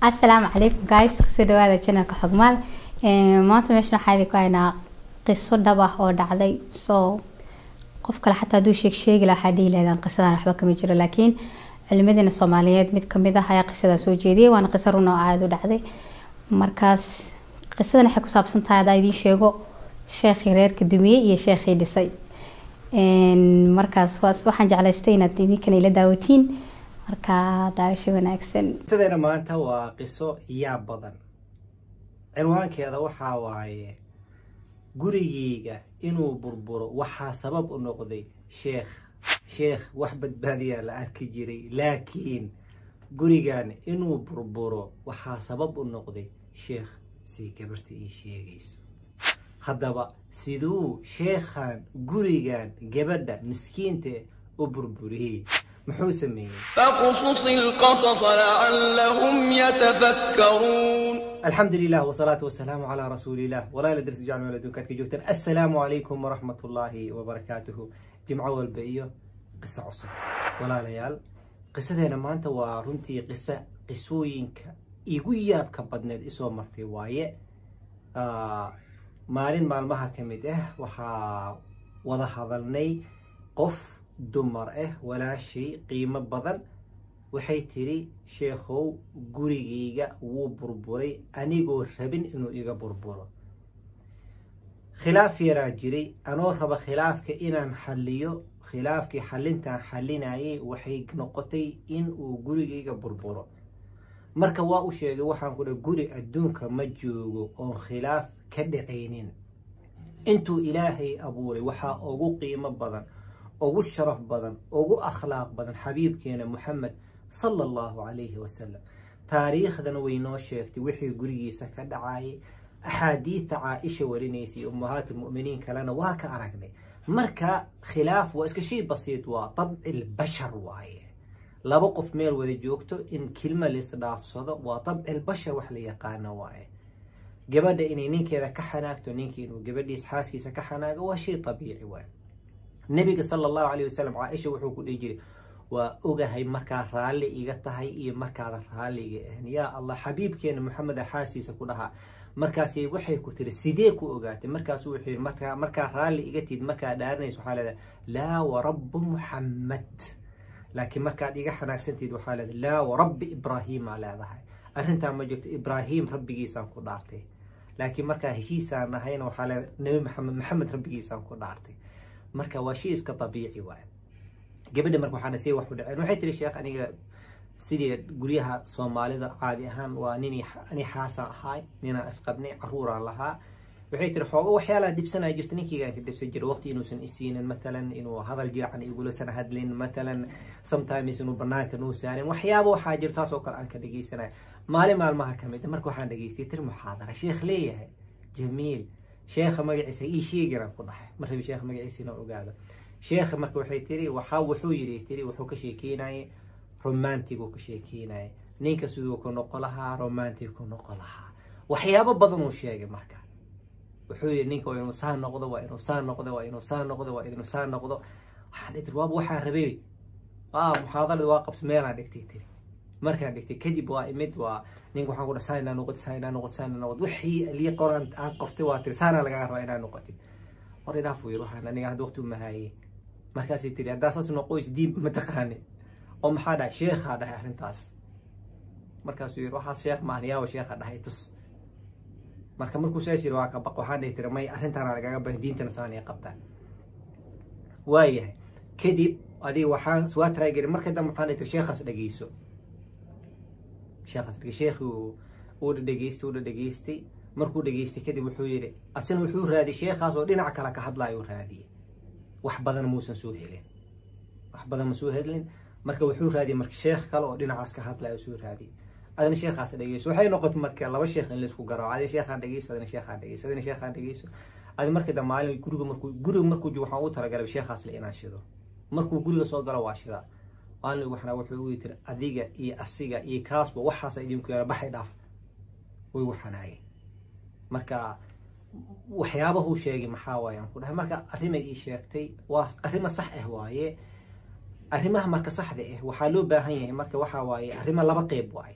السلام عليكم guys kusoo dhawaada channelka xogmaal maanta meeshan waxaan idin ku haynaa qiso dhab ah oo dhacday soo qof kale xataa haduu sheegi lahaa hadii leedan qisadan waxba kama jiro laakiin cilmideena Soomaaliyeed mid kamid ah ayaa qisada soo jeediyay waana qiso run oo aad u dhacday markaas qisadan waxay ku saabsan tahay hadaa idin sheego sheekhi reerka dumiyay iyo sheekhi dhisay markaas waxaan jeclaystay inaad idinkana ila daawatiin marka daawasho wanaagsan sidayna maanta waa qiso yaa badan cinwaankeeda waxa waaye gurigeyga inuu burburo waxa sabab u noqday sheekh wax badbaadiya la arki jiray laakiin gurigan inuu burburo waxa sabab u noqday sheekh si gabarta ii sheegayso haddaba siduu sheekhan gurigan gabadha miskiinta u burburiyay محو سميه فقصص القصص لعلهم يتفكرون. الحمد لله والصلاة والسلام على رسول الله ولا لدرس جعل ولا دونك جوتن. السلام عليكم ورحمة الله وبركاته. جمعة والبقية قصة عصر ولا ليال قصة هنا ما أنت ورنتي قصوينك يقوياب كبدنا الإسوا مرتي وايه مالين مالمها كمده وحا وضح ظلني قف dumar walaashay qiimo badan waxay tiri sheekhow gurigeyga wuu burburay anigoo rabin inuu iga burburo khilaaf yaraa jiray anoo raba khilaafka inaan xalliyo khilaafkii xalintaan xalinayay waxay noqotay in uu gurigeyga burburo marka waa u sheegay waxaan ku dhahay guri adduunka ma joogo oon khilaaf ka dhacaynin intuu ilaahay abuuray waxaa ugu qiimo badan ugu sharaf badan ugu akhlaaq badan xabiibkeena Muhammad sallallahu alayhi wa sallam taariikhdan way noo sheegtay wixii gurigiisa ka dhacay ahadiita Aisha warinaysay ummahatul mu'miniin kalena waa ka aragnay marka khilaaf waa iska shay basiid waa tab'il bashar waaye laba qof meel wada joogto in kelma la isdhaafsado waa tab'il bashar wax la yaqaan waaye gabadha inay ninkeeda ka xanaagto ninkii inuu gabadhiisa xaaskiisa ka xanaago waa shay tabiici waaye النبي صلى الله عليه وسلم عائشة وحوك الإجري وأوجهي مركا رالي إيجتهاي إيه مركا رالي يا الله حبيب كان محمد حاسي سكولها مركا سي وحي كتير سيديك وأوجات مركا سوحي مركا رالي إيجتيد مركا دارني سبحانه لا ورب محمد لكن مركا إيجا حنا سنتيد وحالة لا ورب إبراهيم على هذا أنت ما جبت إبراهيم ربي جيسان كودارتي لكن مركا هيسا نهينا وحالة نبي محمد ربي جيسان كودارتي marka waa shay iska tabiici waay gabadha marka waxaan sii wax u dhacay waxay tiri sheekh aniga sidii guriyaha Soomaalida caadi ahaan waa ani xaasa ahay nina asqabnay caruura lahaa waxay tiri xoogo waxyaala dibsanay jirta ninkiiga ka dibsan jiray waqti inuu san isiinin midalan inuu hadal jiican igula san hadlin midalan sometimes inuu banaanka noo saarin waxyaabo waxa jir saas oo kale aan ka dhageysanay maalmaha kamid marka waxaan dhageystay tir muxaadara sheekh leeyahay jamiil شيخ مجلسي إيش يجرى فضح مرة بشيخ مجلسي نوعه شيخ مرة وحيتري وحاو يريتري وحو كشيكيناي رومانتيك وكشيكيناي نينك سودوك نقلها رومانتيك نقلها وحيابا بضنو الشيء مركا وحو نينك وإنو سان نقضه وإنو سان نقضه وإنو سان نقضه وإنو سان نقضه حديت الواب وحا ربيبي محاضرة الواقب سمير عندك تيتري مركا عندك كدب وإمد ونينك وحا قول ساينا نقض وحي اللي قران عن قفتي واتر سانا لقا رأينا نقضي وريدا فويروح أنا نيجا دوختو مهاي مركا سيتري عدا أساس نقويس ديب متقاني أم حدا شيخ هذا هرنتاس مركا سيروح الشيخ مهنيا وشيخ هذا هيتس مركا مركو سيسير واقع بقوحان يتر ماي هرنتانا لقا بين دين تنساني قبطان وايه كدب هذه وحان سوات رايقري مركا دا محان يتر شيخ دقيسو شيخ ودقيستي مركو دقيستي كدي وحويري أصلا وحور هذه شيخ خاص ودينا عكلا كحد لا يور هذه وحبذا موسى سوهلين وحبذا مسوهلين مركو وحور هذه مرك شيخ قالوا ودينا عاس كحد لا يسور هذه هذا شيخ خاص دقيس وحي نقطة مركا الله والشيخ اللي سكو قرأ هذا شيخ عن دقيس هذا شيخ عن دقيس هذا شيخ عن دقيس هذا مركا ده معلم جرو مركو جوحاو ترى قال شيخ خاص لقينا شذو مركو جرو صوت قرأ واشذا أنا وحنا وحوي ترى أديجا إيه أسيجا إيه كاسب وحاسة يديم كيا بحي داف ويوحناي مركا وحيابه شيء محاوى يعني كلها مركا أريمة إيه شيكتي وأريمة صح هواية أريمة مركا صح ده وحلو بهاي مركا وحواي أريمة لا بقيب واي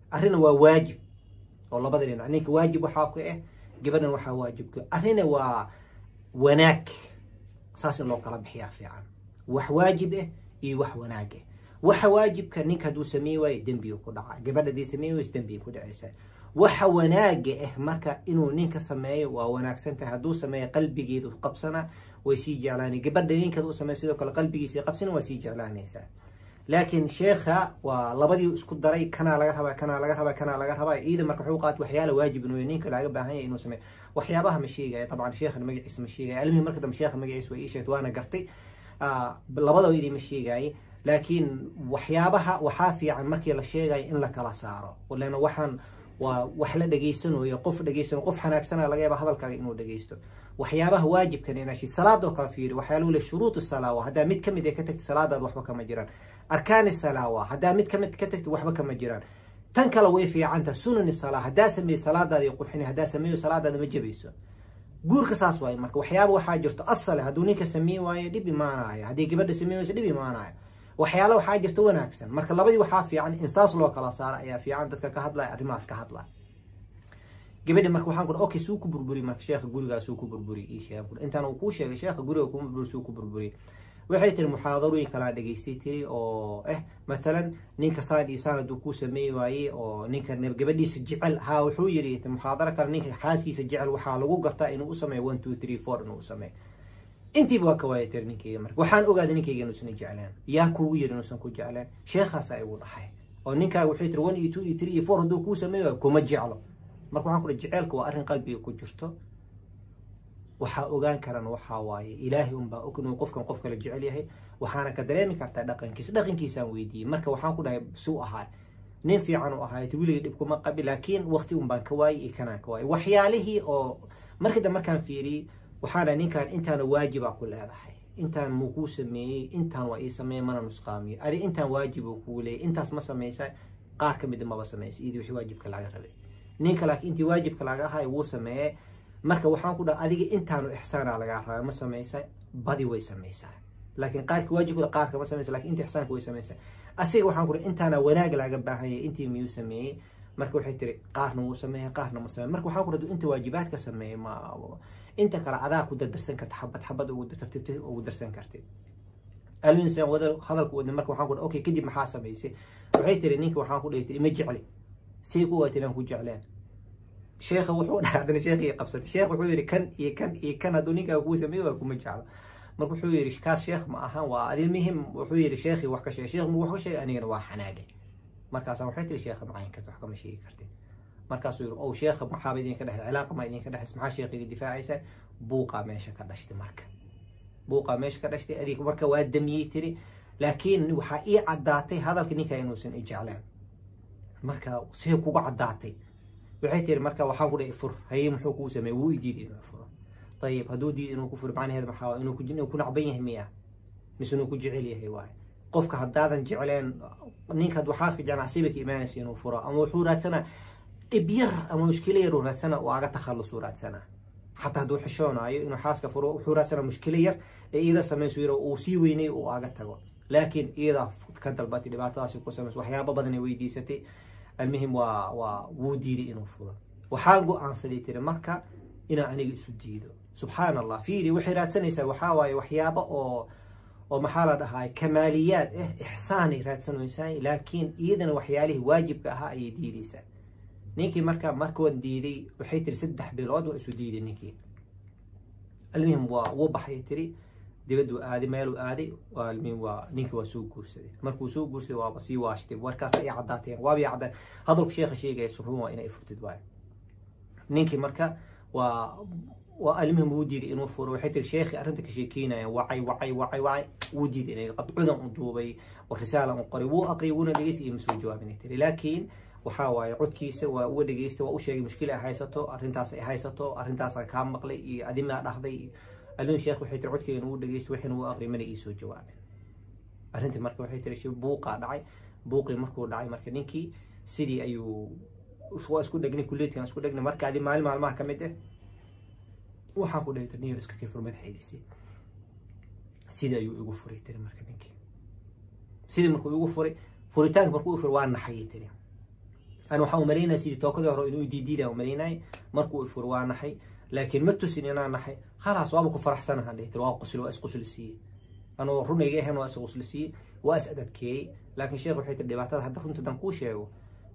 arrina waa waajib oo labada dhinac ninka waajib waxaa ku ah gabadhan waxaa waajibka arrina waa wanaag saas in loo kala bixiyaa fiican wax waajib ah iyo wax wanaag ah waxa waajibka ninka hadduu sameey waayo dembi ku dhaca gabadha haddii sameey wayso dembi ku dhacaysa waxa wanaaga ah marka inuu ninka sameeyo waa wanaagsan tahay hadduu sameeyo qalbigeedu qabsana way sii jeclaanay gabadha ninkeeda uu sameeyo sidoo kale qalbigiisa qabsana waa sii jeclaanaysaa laakiin sheekha waa labadii isku daray kana laga rabaa iyada marka wuxuu qaat waxyaala waajib inuu ninka laga baahan yahay inuu sameeyo waxyaabaha ma sheegay taban sheekhan magaciisa ma sheegay ilmihi marka dam sheekha magaciisa way sheegtay waana gartay labadooda ma sheegay laakiin waxyaabaha waxa fiican markii la sheegay in la kala saaro walaana waxaan waa wax la dhageysanayo qof xanaagsan laga yaabaa hadalkaaga inuu dhageysto waxyaabaha waajibkan inaa shi salaado kala fiiri waxa lagu leeyahay shuruud salaawa hadaa mid kamid ay ka tagto salaadaad waxba kama jiraan arkaan salaawa hadaa mid kamid ka tagto waxba kama jiraan tan kala way fiicanta sunan salaa hadaa sameey salaadaada iyo qurxin hadaa sameeyo salaadaada ma jabayso guurka saas waay marka waxyaabo waxa jirto asal haduu ninka sameey waayo dib imaanaya hadii gabadha sameeyso dib imaanaya waxyaalo waxa jirto wanaagsan marka labadii waxa fiican in saas loo kala saaro ayaa fiican dadka ka hadlay arrimahaas ka hadlay gabadha marka waxaan ku okay suu ku burburi marka sheekha guriga suu ku burburi ii sheegay intaan uu ku sheegay sheekha guriga ku burburi suu ku burburi waxay tiri muxaadarooyin kala dhageystay tiri oo مثلا ninka saad isaan adu ku sameey waayay oo ninka gabadhiisa jecel ha wuxuu yiri muxaadara kale ninka xaaskiisa jecel waxa lagu gartaa inuu u sameeyo 1 2 3 4 inuu u sameeyo intii baa ka waayay tiri ninkeyga marka waxaan ogaaday ninkeyga inuu san jeclaan yaa kuugu yiri inuu san ku jeclaan sheekhaas ay ugu dhaxay oo ninka wuxuu tiri 1 2 3 4 haduu ku sameeyo kuma jeclo marka waxaan ku jecelka waa arrin qalbiga ku jirto waxa ogaan karaan waxa waaye ilaahi baa og inuu qofkan qof kale jecel yahay waxaana ka dareemi kartaa dhaqankiisa aan weydiiyay marka waxaan ku dhahay suu ahaa nin fiican oo ahaa wiiliga dhib kuma qabi laakiin waqti baan ka waayay kana ka waayay waxyaalihii oo markaan fiiriyay waxaana ninkan intaan waajiba ku leedahay intaan muu ku sameeyay intaan waa ii sameeyay mana nusqaamiyo ari intaan waajibo ku leeyahay intaas ma sameeyay qaar kamid ma sameeyay idii wixii waajibka laga rabay ninka laakiin intii waajibka laga ahaa wuu sameeyay marka waxaan ku dhahay adiga intaanu ihsaana laga rabaa ma sameeyay badi way sameeyay laakiin qaarka waajibka qaarka ma sameeyay laakiin intii ihsaanka way sameeyay asiga waxaan ku dhahay intaana wanaag laga baahan yahay intii miyuu sameeyay marka waxay tiri qaarna wuu sameeyay qaarna ma sameeyay marka waxaan ku dhahay inta waajibaadka sameeyay ma inta kala adaa ku darsan karta xabad ugu tartiibtay ugu darsan kartay alminsaan wada hadalku wadna marka waxaan ku dhahay okay kadib maxaa sameeyay waxay tiri ninka waxaan ku dhahay ma jecli si ku waatiran ku jeclaan sheekha wuxuu dhaadana sheekhi qabsatay sheekh wuxuu yiri kan haduu ninka ku sameeyo kuma jeclo marka wuxuu yiri kaas sheekh ma ahan waa adil muhiim wuxuu yiri sheekhi wax ka sheekh wax ka sheeg anigana waa xanaage markaas waxay tiri sheekha macaan ka wax kama sheegi kartay markaas uu yiri oo sheekha maxaa idin ka dhaxay cilaaqo ma idin ka dhaxay maxaa sheekhiga difaacaysa buuqa meesha ka dhashtay marka buuqa meesha ka dhashtay adiga marka waa damiyay tiri laakiin waxa ii cadaatay hadalka ninka inuusan jeclaan marka si kugu cadaatay waxay tiri marka waxaan ku dhahay fur hay muxuu ku sameeyay wuu diiday inuu furo طيب haduu diiday inuu ku furo macnaheedu maxaa inuu ku nacban yahay miya mise inuu ku jecel yahay waay qofka hadaadan jecleen ninka waxaaska janaasiibka iimaanaysa inuu furo ama wuxuu raadsana ibyar ama mushkilo yar raadsana oo aga takhalusu raadsana حتى haduu xishoonayo inuu xaaska furo wuxuu raadsana mushkilo yar ee iyada sameeyso yar oo sii weynay oo aga tago laakiin iyada ka dalbatay dhibaatadaas ku sameeyso waxyaabo badan ay weydiisatay المهم وديدي إنه فورا وحاجو عن صديتي مركا إنا أنا سديدو سبحان الله فيري وحيرات سنة وحاوي وحيابة أو محالة هاي كماليات إحساني رات سنة إنسان لكن إذا وحياله واجب كها يديدي سا نيكي مركو ديدي وحيتر سدح بلاد وأسديدي نيكي المهم وبحيتري دي بدو آدي مالو آدي والمين نينكي وسوق كورسدي مركو سوق كورسدي وابسي واشتي وركاس أي عداتين وابي عدات هذا شيخ شيء جاي سرهم وإنا يفرتد واي نينكي مركا والمهم ودي إنه فرو حتى الشيخ أرنتك شيكينا وعي ودي إنه قد عذن أضوبي ورسالة قريب وأقريبون ليس يمسوا جواب نتري لكن وحاوي عد كيسة ودقيسة وأشياء مشكلة هايسته أرنتاس كام مقلي أدينا لحظي المهم شيخ وحيت عدك إنه دقيس وحين وأقري من يسوي جواب أرنت مركو وحيت رشيب بوقا دعي بوقي مركو دعي مركنيكي سيدي أيو سواء اسكو دقني كليتي اسكو دقني مركا هذه مع كمده waxaan ku dhahay taniyo iska kii furmad xeelisi sida ayuu igu furay tiri markaninkii sida markuu igu furay furitaan markuu furay waan naxay tiri أنا waxaan u maleynaa sidii tookada hore inuu diidida u maleynay markuu ifur waa naxay laakiin ma tusin inaan naxay khalaas waaba ku faraxsanahay dhigtay waa qosl waa isqoslisiye أنا runayga ahaan waa isqoslisiye waa is-adadkeeyay laakiin sheekhu waxay tir dhibaatada hadda runta dan ku sheego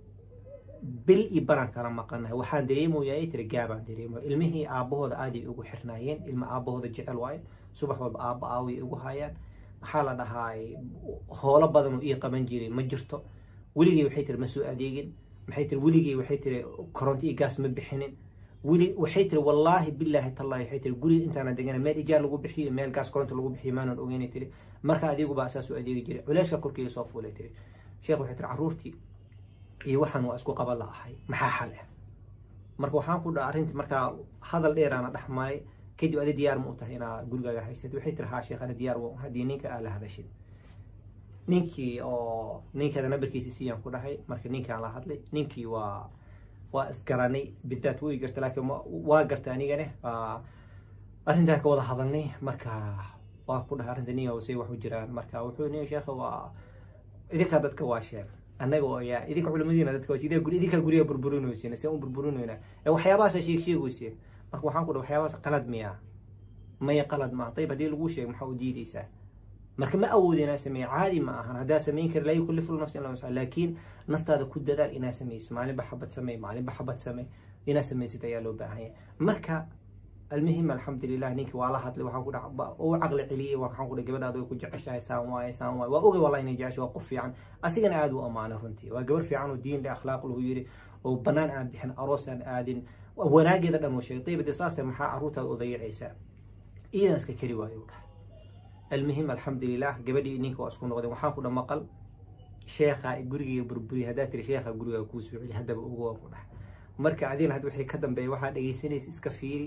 bil ibaran kala maqanahay waxaan dareemayaa ay tir gaabaan dareemayo ilmihii aabahooda aad ay ugu xirnaayeen ilma aabahooda jecel waay subax walba aaba aawi ugu hayaan maxaa la dhahay hoola badan oo ii qaban jiray ma jirto weligii waxay tir ma soo adeegin maxay tir weligii waxay tir koronto iyo gaas ma bixinin weli waxay tir wallaahi billaahi tallaahi waxay tir guri intaana degana meel ijaar lagu bixiyo meel gaas koronto lagu bixiyo maanan ogeynay tir marka adigu baa asaas u adeegi jiray culayska korkiisa soo fuulay tir sheekh waxay tir caruurtii iyo waxaan waa isku qaban laahay maxaa xal ah marka waxaan ku dhaar arintii marka hadal dheer aan dhaxmay kadib adi diyaar ma u tahay inaa gurigaaga haysatid waxay tir haa sheekh ana diyaar waa hadii ninka aad la hadashid ninkii oo ninkeeda nambarkiisa siiyaan ku dhahay marka ninkaan la hadlay ninkii waa isgaranay bidaat way gartay laakiin waa gartay anigana arrintaa ka wada hadalnay marka waa ku dhahay arrinta niyo say wax u jiraan marka wuxuu niyo sheekh waa idinka dadka waa sheekh annaga oo yaa idinka culimadiina dadka waa idinka guriga burburinaysiina si aan burburinayna waxyaabahaas sheegaysiin marka waxaan ku dhahay waxyaabahaas qalad miya ma qalad ma tayib hadii lagu sheego maxaa u diidaysaa marka ma awoodina sameey caadi ma ahan hadaa sameyn kar la yukallifu nafsan illa wus'aha laakiin naftaada ku dadaal inaa sameyso maalin baxabad sameey inaa sameysid ayaa loo baahan yahay marka المهم الحمد لله نينك والله هاد waxaan ku dhac oo aqli ciliye waxaan ku dhac gabadhaada way ku jeceshahay saan waay waa oge wallahi inay jecesho waa qof fiican asigana aad u amaano runtii waa gabar fiican oo diin iyo akhlaaq lagu yiri oo banaan aan bixin aroos aan aadin wanaageeda dhan oo sheegay tayib disaasta maxaa caruurtaada u dayacaysa iidan iska kari waayo المهم الحمد لله gabadhii ninka waa isku noqday waxaan ku dhamaqal sheekha guriga burburi hadaa tiri sheekha guriga ku soo cili hadaba ugu ku dhax marka adina had wixii ka dambeeyay waxa dhageysanaysa iska fiiri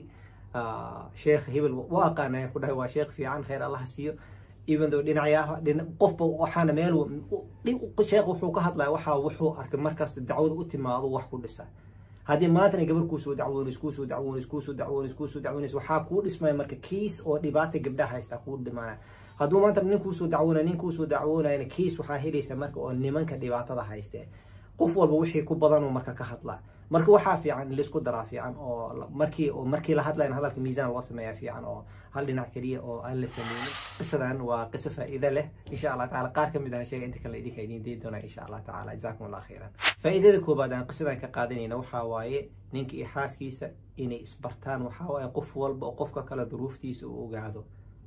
sheekh hebel waaqana ku dhahay waa sheekh fiican khayr Allah siiyo even though dhinacyaha qofba waxaana meel sheekh wuxuu ka hadlaa wuxuu arkay markaas dacwada u timaado wax ku dhisa hadii maanta gabar ku soo dacwoon waxa ku dhismay marka kiis oo dhibaato gabdhaha haysta ku dhimaana haduu maanta nin ku soo dacwoonayna kiis waxa helaysa marka oo nimanka dhibaatada haysta qof walba wixii ku badan marka ka hadlaa marka waxa fiican la isku daraa fiican oo markii la hadlayna hadalka miisaan loo sameeyaa fiican oo hal dhinac kaliya oo aan la sameeyay qisadan waa qiso faa'iido leh insha Allah taala qaar kamid ah sheegay inta kale idinka idin deedoona insha Allah taala jazaakumullahu khairan faa'iidada koobaad aan qisadan ka qaadanayna waxa waaye ninka iyo xaaskiisa inay isbartaan waxa waaye qof walba oo qofka kala duruuftiisa uu ogaado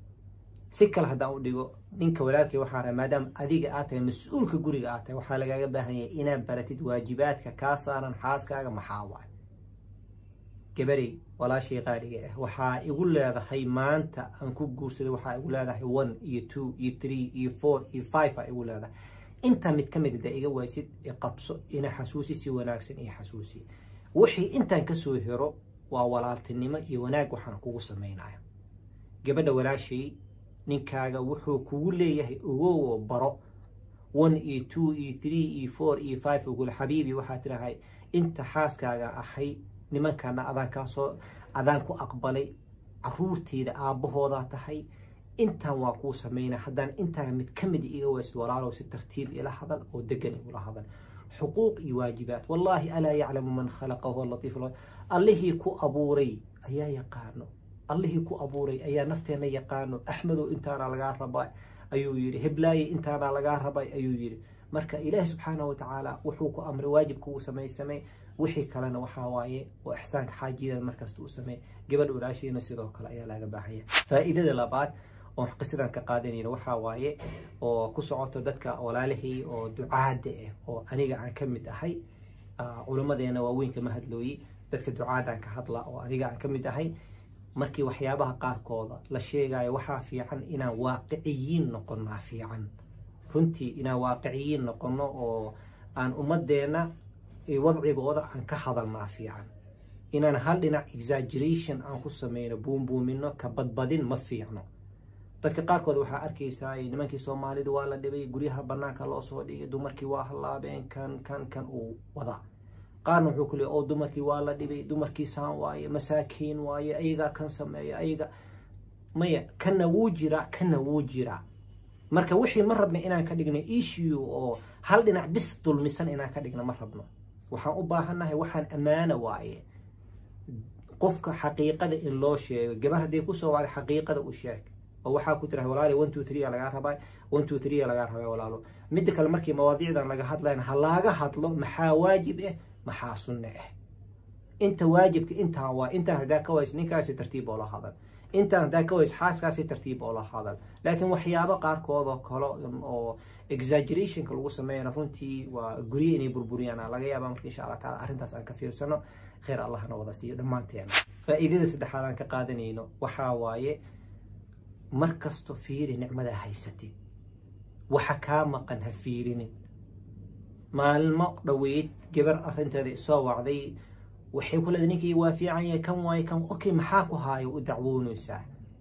si kale haddaan u dhigo ninka walaalkii waxaa rabaa maadaama adiga aad tahay mas'uulka guriga aad tahay waxaa lagaaga baahan yahay inaad baratid waajibaadka kaa saaran xaaskaaga maxaa waay gabarey walaashii qaaliga ah waxaa igu leedahay maanta aan ku guursaday waxaa igu leedahay 1 iyo 2 iyo 3 iyo 4 iyo 5 ay igu leedahay inta mid ka mid ah iga waysid qabso ina xasuusi si wanaagsan iyo xasuusi wixii intaan ka soo hero waa walaaltinimo iyo wanaag waxaan kugu sameeynayo gabadha walaashii ninkaaga wuxuu kugu leeyahay ugu baro 1 iyo 2 iyo 3 iyo 4 iyo 5 ugu xabiibi waxa tirahay inta xaaskaaga ahay nimankana adaan ku aqbalay caruurteeda aabahooda tahay inta waa ku sameeyna hadaan inta mid kamid iga waysid walaalo si tartiib ila hadal oo degan ila hadal xuquuq iyo waajibaat wallahi ala ya'lamu man khalaqa huwa al-latif allahi ku abuuray ayaa yaqaano allahi ku abuuray ayaa nafteena yaqaano ahmadu intaana laga rabay ayuu yiri hiblaayi intaana laga rabay ayuu yiri marka ilaahi subhanahu wa ta'ala wuxuu ku amray waajibku uu sameeyay wixii kalena waxa waaye oo ihsaanka xaajiyada markaas uu sameeyay gabadh walaashiina sidoo kale ayaa laga baahanyaa faa'iidada labaad oo qisadan ka qaadanayna waxa waaye oo ku socoto dadka walaalihii oo ducaada ah oo aniga aan kamid ahay culimadeena waaweynka ma hadlooyi dadka ducaada ka hadla oo aniga aan kamid ahay markii waxyaabaha qaarkooda la sheegayo waxa fiican inaan waaqiciyiin noqono fiican runtii inaan waaqiciyiin noqono oo aan ummadeena wadcigooda aan ka hadalnaa fiican inaan hal dhinac exaggeration aan ku sameeyno buumbuumino ka badbadin ma fiicno dadka qaarkood waxa arkaysaa nimankii Soomaalidu waa la dhibay guryaha banaanka loo soo dhigay dumarkii waa halaabeen kan uu wada qaarna wuxuu kale oo dumarkii waa la dhibay dumarkii saan waaye masaakiin waaye ayaga kan sameeya ayaga maya kana wuu jira marka wixii ma rabna inaan ka dhigno issue oo hal dhinac bis dulmisan inaan ka dhigno ma rabno waxaan u baahannahay waxaan ammaano waaye qofka xaqiiqada in loo sheego gabar haddii kusoo wacday xaqiiqada u sheeg oo waxaa ku tirahay walaali 1 2 3 lagaa rabaa 1 2 3 lagaa rabaa walaalo midda kale markii mawaadiicdan laga hadlayna ha laga hadlo maxaa waajib ah maxaa sunne ah inta waajibka intaa waa inta hadaa ka ways ninkaasi tartiib oo la hadal inta hadaa ka ways xaaskaasi tartiib oo la hadal laakiin waxyaabo qaarkood oo kale oo exaggeration ka lagu sameeyo runtii waa guriga inay burburiyaan laga yaabaa markii insha Allah taala arintaas aan ka fiirsano خير الله نوضع سيء دمانتين فإذا سدحالان كقادنينو وحاواي مركز تفيري نعمة هايستي وحكامة قنها فيرين ما المقدويت جبر أرنت ذي صوع ذي وحي كل ذنيك يوافي عيا كم واي كم أوكي محاكو هاي ودعوونو ساعة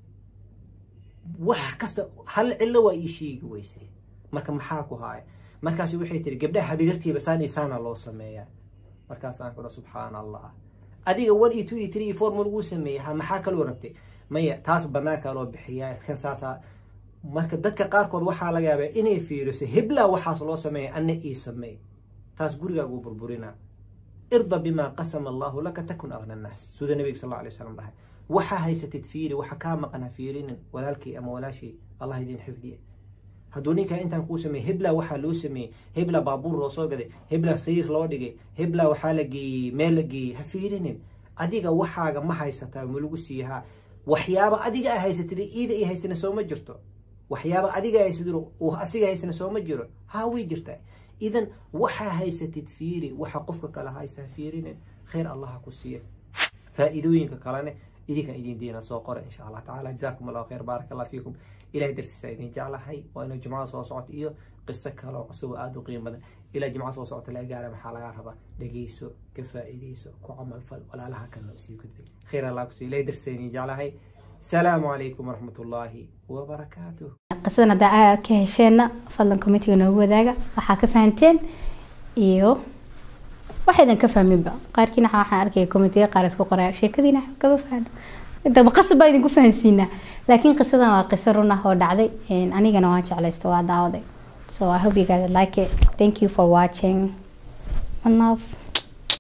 وحكست هل إلا وإيشي قويسي مركز محاكو هاي مركز وحي تري قبلها حبيبتي بس أنا إنسان الله سميها markaas aan kula subxaan allah adiga 1 2 3 4 markuu sameeyay maxaa kale warabtay maya taas banaanka loo bixiyaa kan saasa marka dadka qaar kood waxa laga yaabaa inay fiiriso hebla waxa loo sameeyay anna ii sameey taas gurigaagu burburina irda bima qasama allah laka takun aghna an-nas sida nabiga sallallahu alayhi wasallam dhahay waxa haysatid fiiri waxa ka maqana fiirin walaalkii ama walaashi allah idin xifdiye هدونيكا انت نكو سمي هبلا وحا لو سمي هبلا بابور لو سو غدي هبلا سير لو دغي هبلا وحا لغي ميلغي هفيرين اديغا وحاغا ما هيستا ملوغو سيها waxyaaba adiga ay haysatay iida ay haysana soo ma jirto waxyaaba adiga ay sidoo oo asiga haysana soo ma jiro ha way jirtaa idan waxa haysatid fiiri waxa qofka kala haysta fiirin khayr allah ku siiyo faa'iidooyinka kalena idinka idin diina soo qora insha Allah ta'ala jazaakum Allah khayr barakallahu fiikum إلى درس سعيدين جعله هاي وأنا جماعة صوت إياه قصة كلام سوى آدو قيمة إلى جماعة صوت لا جعله محل عربة دقيسو كفائديسو كعمل فل ولا لها كنا نسيو كتبي خير الله كسي إلى درس سعيدين جعله هاي السلام عليكم ورحمة الله وبركاته قصنا دعاء كهشنا فضلا كوميتي ونوجو ذاك وحاك فهمتين إيوه واحد كفهم بقى قاركينا حاركي كوميتي قارس كقراء شيء كذينا كيف فهم انت بقصب بايدين ku fahansiina laakiin qisadan waa qiso run ah oo dhacday anigana waan jeclaysto waa daawaday so I hope you guys like it. Thank you for watching. One love.